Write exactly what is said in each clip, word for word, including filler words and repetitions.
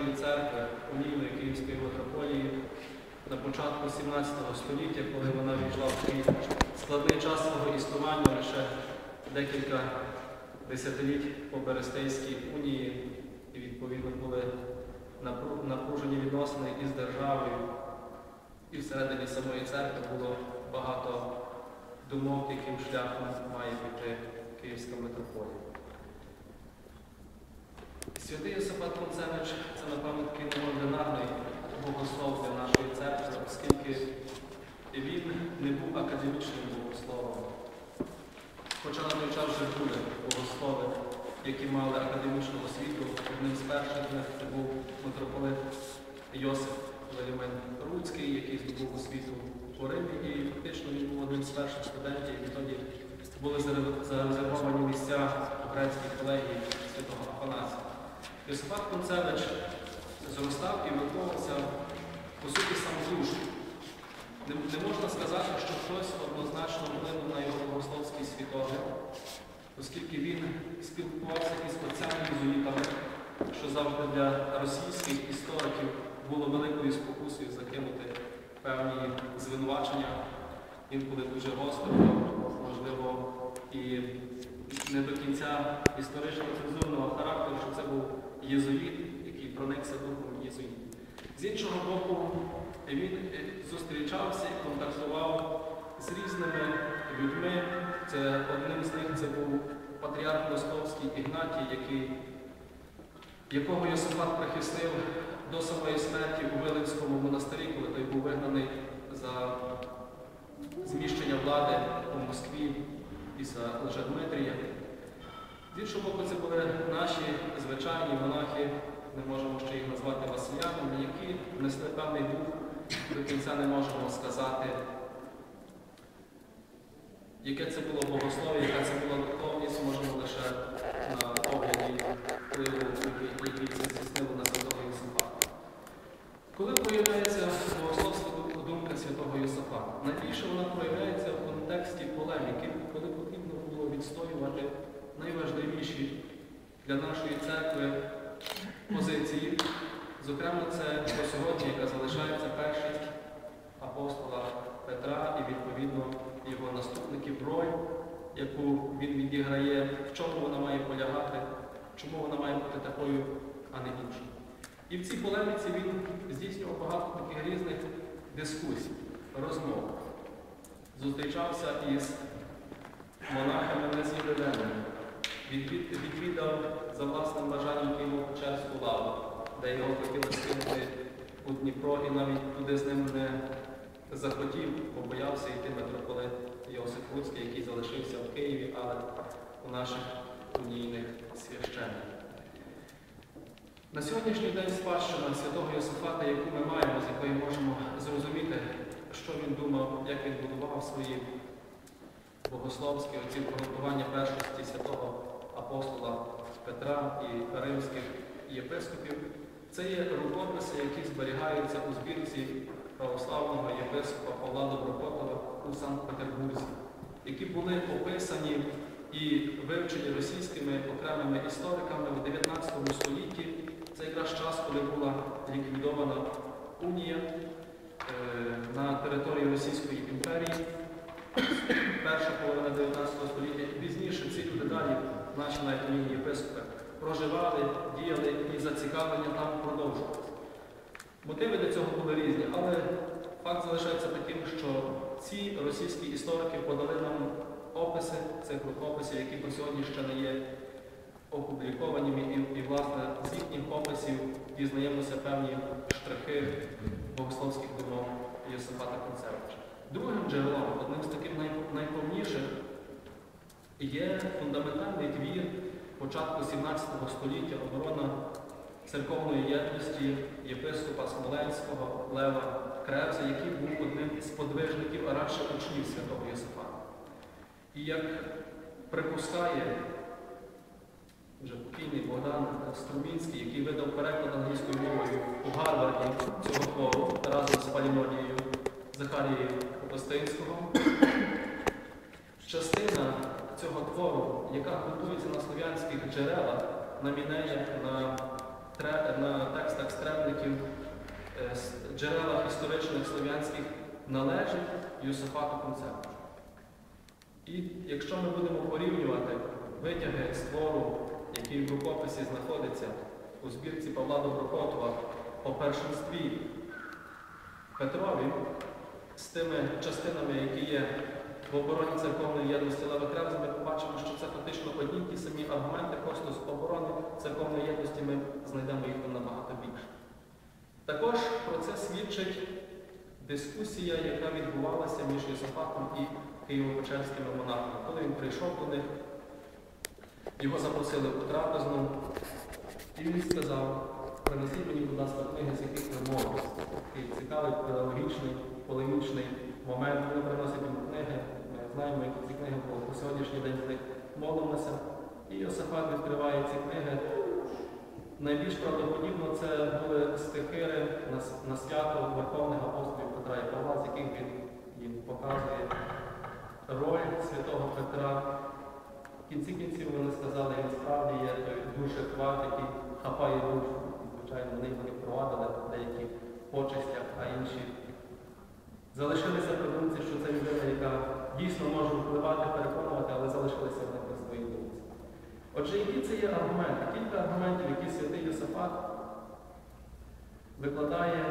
нашої церкви, унійної Київської митрополії, на початку сімнадцятого століття, коли вона війшла в такий складний час свого існування, лише декілька десятиліть по Берестейській унії, і відповідно були напружені відносини із державою, і всередині самої церкви було багато думок, яким шляхом має піти Київська митрополія. Святий Йосафат Концевич – це, напевно, такий неординарний богослов для нашої церкви, оскільки він не був академічним богословом. Хоча на той час вже були богослови, які мали академічну освіту. Одним з перших з них це був митрополит Йосиф Велімин Руцький, який здобув освіту у Римі, і фактично він був одним з перших студентів, і тоді були зарезервовані місця у грецькій колегії святого Афанасія. Йосафат Концевич зростав і виховувався, по суті, сам душ. Не, не можна сказати, що хтось однозначно вплинув на його богословський світогляд, оскільки він спілкувався із отцями-єзуїтами, що завжди для російських істориків було великою спокусою закинути певні звинувачення, інколи дуже гостро, можливо, і не до кінця історично-цензурного характеру, що це був єзуїт, який проникся духом єзуїт. З іншого боку, він зустрічався і контактував з різними людьми. Це, одним з них це був патріарх Московський Ігнатій, який, якого Йосафат прихистив до самої смерті у Виливському монастирі, коли той був вигнаний за зміщення влади у Москві і за Лжедмитрія. З іншого боку, це були наші звичайні монахи, не можемо ще їх назвати василянами, які несли певний дух, до кінця не можемо сказати, яке це було богослов'я, яка це була духовність, можемо лише на огляді впливу, який це здійснило на святого Йосафата. Коли проявляється богословська думка святого Йосафата? Найбільше вона проявляється в контексті полеміки, коли потрібно було відстоювати найважливіші для нашої церкви позиції. Зокрема, це по сьогодні, яка залишається першість апостола Петра і, відповідно, його наступників, роль, яку він відіграє, в чому вона має полягати, чому вона має бути такою, а не іншою. І в цій полеміці він здійснював багато таких різних дискусій, розмов. Зустрічався із монахами нез'єднаними, відвідав за власним бажанням Києво-Печерську лаву, де його хотіли скинути у Дніпро, і навіть туди з ним не захотів, бо боявся йти митрополит Йосиф Руцький, який залишився в Києві, але у наших унійних священників. На сьогоднішній день спадщина святого Йосафата, яку ми маємо, з якої можемо зрозуміти, що він думав, як він будував свої богословські оці поготування першості святого апостола Петра і римських єпископів, це є рукописи, які зберігаються у збірці православного єпископа Павла Доброкотова у Санкт-Петербурзі, які були описані і вивчені російськими окремими істориками в дев'ятнадцятому столітті. Це якраз час, коли була ліквідована унія е, на території Російської імперії, перша половина дев'ятнадцятого століття. І пізніше ці люди далі, наші навіть унійні єпископи, проживали, діяли і зацікавлення там продовжувалися. Мотиви для цього були різні, але факт залишається таким, що ці російські історики подали нам описи цих рукописів, які по сьогодні ще не є опублікованими, і, і, власне, з їхніх описів дізнаємося певні штрихи богословських думок Йосафата Концевича. Другим джерелом, одним з таких найповніших, є фундаментальний твір початку сімнадцятого століття «Оборона церковної єдності» єпископа Смоленського Лева Кревза, який був одним з подвижників, а радше учнів святого Йосафата. І як припускає вже покійний Богдан Струмінський, який видав переклад англійською мовою у Гарварді цього твору разом з Палімонією Захарією Копостинського, частина цього твору, яка ґрунтується на слов'янських джерелах, на Мінеях, на на текстах стрельників, джерелах історичних слов'янських належить Йосафату Кунцевичу. І якщо ми будемо порівнювати витяги з твору, який в рукописі знаходиться у збірці Павла Доброхотова по першинстві Петрові, з тими частинами, які є в обороні церковної єдності Лева Кревза, ми побачимо, що це фактично одні ті самі аргументи, просто з оборони церковної єдності ми знайдемо їх набагато більше. Також про це свідчить дискусія, яка відбувалася між Йосафатом і києво-печерськими монахами. Коли він прийшов до них, його запросили у трапезну, і він сказав: принесіть мені, будь ласка, книги, з яких ви молитесь. Такий цікавий педагогічний, полемічний момент. Вони приносять йому книги, ми знаємо, які ці книги були. По сьогоднішній день з них молимося. І Йосафат відкриває ці книги. Найбільш правдоподібно це були стихири на, на свято Верховних апостолів Петра і Павла, з яких він їм показує роль святого Петра. В кінці кінців вони сказали, він справді є той душехват, який хапає душу. Звичайно, вони їх провадили в деяких почестях, а інші залишилися при думці, що це людина, яка дійсно може впливати, переконувати, але залишилися вони при своїй думці. Отже, які це є аргументи? Кілька аргументів, які святий Йосафат викладає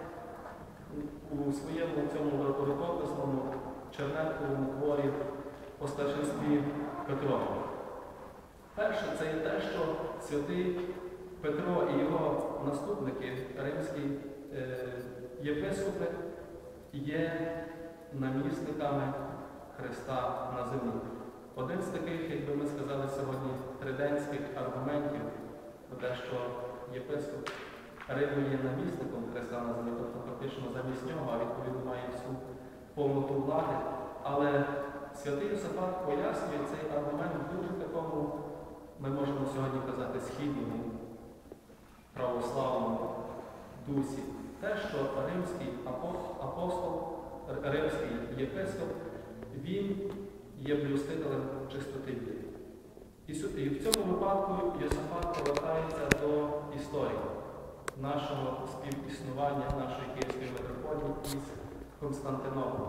у своєму цьому рукописному чернетковому творі по старшинстві Петрові. Перше, це є те, що святий Петро і його наступники, римські е, єпископи, є намісниками Христа на землі. Один з таких, як би ми сказали сьогодні, триденських аргументів про те, що єпископ Риму є намісником Христа на землі, тобто фактично замість нього, а відповідно має всю повноту влади. Але святий Йосафат пояснює цей аргумент в дуже такому, ми можемо сьогодні казати, східному, православному дусі. Те, що римський апостол, римський єпископ, він є блюстителем чистоти віри. І в цьому випадку Йосафат повертається до історії нашого співіснування, нашої Київської митрополії із Константинополя,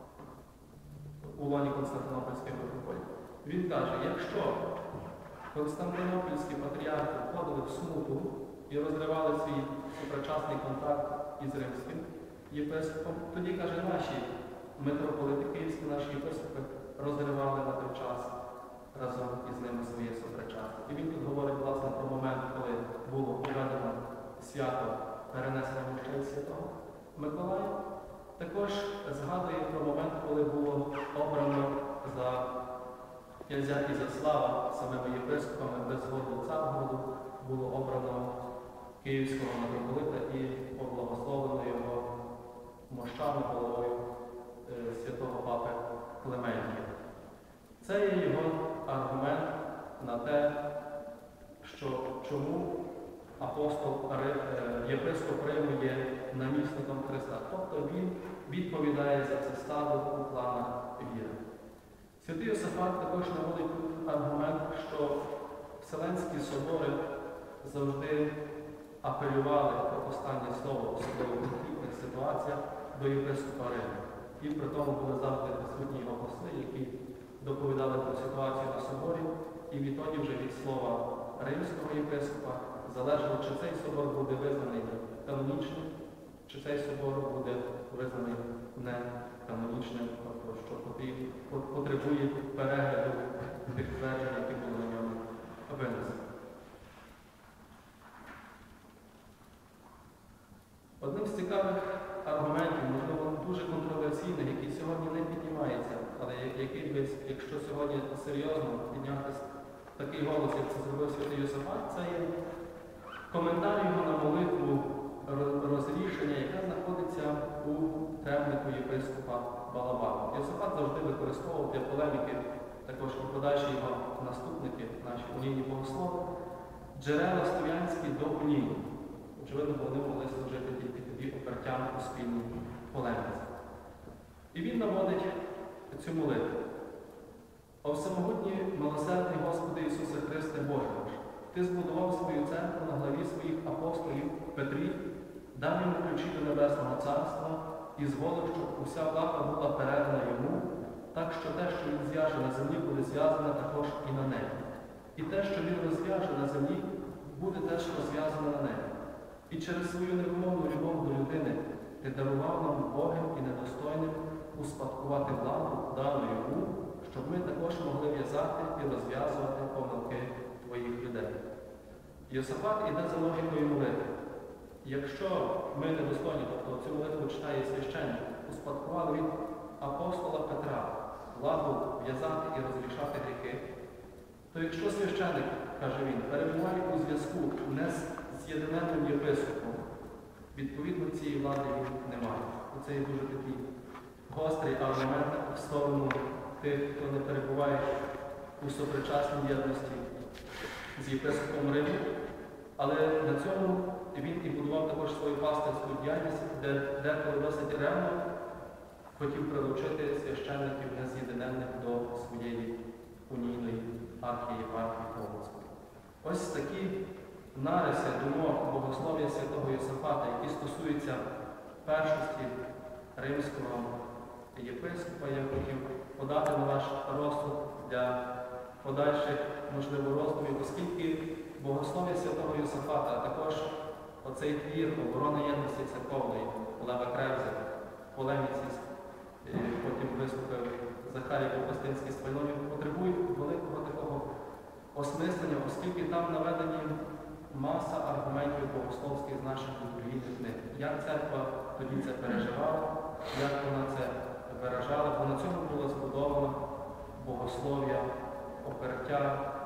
у лоні Константинопольської митрополії. Він каже, якщо константинопольські патріархи входили в смуту і розривали свій супричасний контакт із римським єпископом, тоді, каже, наші митрополити київські, наші єпископи розривали на той час разом із ними своє супричастя. І він тут говорить, власне, про момент, коли було проведено свято перенесення мощей Святого Миколая. Також згадує про момент, коли було обрано за князя Ізяслава самими єпископами без згоду Царгороду, було обрано київського митрополита і поблагословлено його мощами головою е, святого папи Клементія. Це є його аргумент на те, що чому апостол єпископ Риму є намісником Христа. Тобто він відповідає за це стадо у планах віри. Святий Йосафат також наводить аргумент, що Вселенські собори завжди апелювали про останнє слово, особливо в конфліктних ситуаціях, до єпископа Риму. І при тому були завжди присутні його посли, які доповідали про ситуацію на соборі, і відтоді вже від слова римського єпископа залежало, чи цей собор буде визнаний канонічним, чи цей собор буде визнаний не канонічним, тобто, що потребує перегляду тих тверджень, які були на ньому винесені. Одним з цікавих аргументів, можливо, дуже контроверсійних, який сьогодні не піднімається, але який, якщо сьогодні серйозно підняти такий голос, як це зробив святий Йосафат, це є коментар його на молитву розрішення, яке знаходиться у темнику єпископа Балабана. Йосафат завжди використовував для полеміки, також і подальші його наступники, наші унійні богослови, джерела слов'янські до унійні. Очевидно, вони могли служити тільки тоді опертям у спільній полеміці. І він наводить цю молитву. О всемогутній милосердний Господи Ісусе Христе Боже наш, Ти збудував свою церкву на главі своїх Петрі, дав йому ключі до Небесного Царства і зволив, щоб уся влада була передана йому, так що те, що він зв'яже на землі, буде зв'язане також і на небі. І те, що він розв'яже на землі, буде теж розв'язане на небі. І через свою невимовну любов до людини ти дарував нам Богом і недостойним успадкувати владу, дану йому, щоб ми також могли в'язати і розв'язувати помилки твоїх людей. Йосафат іде за логікою молитви. Якщо ми недостойні, тобто цю молитву читає священник, успадкували від апостола Петра владу в'язати і розрішати гріхи, то якщо священник, каже він, перебуває у зв'язку не з з'єднаним єпископом, відповідно цієї влади він не має. Це є дуже такий гострий аргумент в сторону тих, хто не перебуває у сопричасній єдності з єпископом Риму, але на цьому він і будував також свою пастирську діяльність, де деколи досить ревно хотів прилучити священників нез'єднаних до своєї унійної архієпархії Поморської. Ось такі нариси думок богослов'я святого Йосафата, які стосуються першості римського єпископа, я хотів подати на ваш розсуд для подальших, можливо, роздумів, оскільки богослов'я святого Йосафата, а також оцей твір оборони єдності церковної Лева Кревза, полеміці, потім виступив Захарій Попастинський з Пальнові, потребують великого такого осмислення, оскільки там наведені маса аргументів богословських з наших відповідних книг. Як церква тоді це переживала, як вона це виражала, бо на цьому було збудовано богослов'я, опертя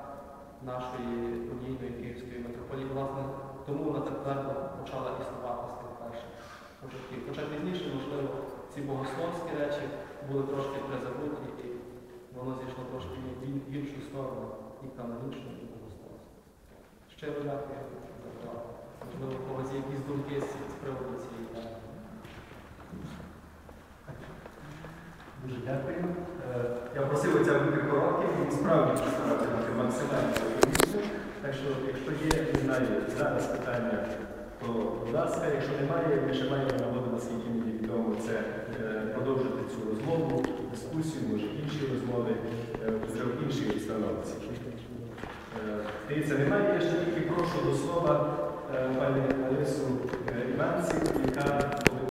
нашої унійної Київської митрополії. Власне, тому вона так твердо почала існувати з тих перших початків. Хоча пізніше, можливо, ці богословські речі були трошки призабуті, і воно зійшло трошки в іншу сторону, і канонічну, і богословську. Щиро дякую за увагу. Можливо, у когось є якісь думки з приводу цієї теми. Дуже дякую. Я просив оця бути коротким і справді постарався бути максимально логічним. Так що, якщо є, не знаю, зараз питання, то, будь ласка, якщо немає, ми ще маємо нагоду, наскільки мені відомо, це продовжити цю розмову, дискусію, може інші розмови, вже в іншій установці. Дивіться, немає, я ще тільки прошу до слова пані Ларису Іванців, яка